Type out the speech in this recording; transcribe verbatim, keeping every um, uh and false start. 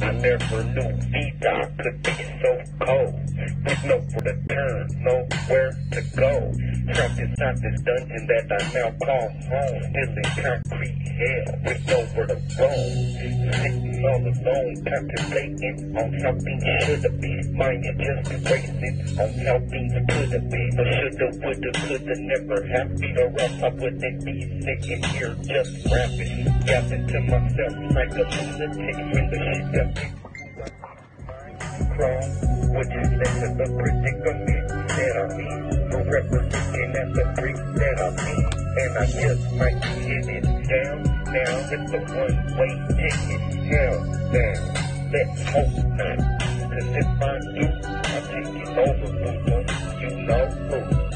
I never knew V-Dot could be so cold. With no for the turn, nowhere to go. Trapped inside this dungeon that I now call home. Still in concrete hell, with nowhere to roam. Sitting all alone, contemplating on how things shoulda been. Mind is just racing on how things coulda been. I shoulda, woulda, coulda, never happened. Or else I wouldn't be sitting here just rapping. Yapping to myself like a lunatic when the shit got me. Crawl, what you say to the predicament that I'm in? Forever looking at the bricks that I'm in. And I just might hit it down. Now it's a one-way ticket. Hell down. Let's hope not. Cause if I do, I'll take it over, boo-boo. You know who.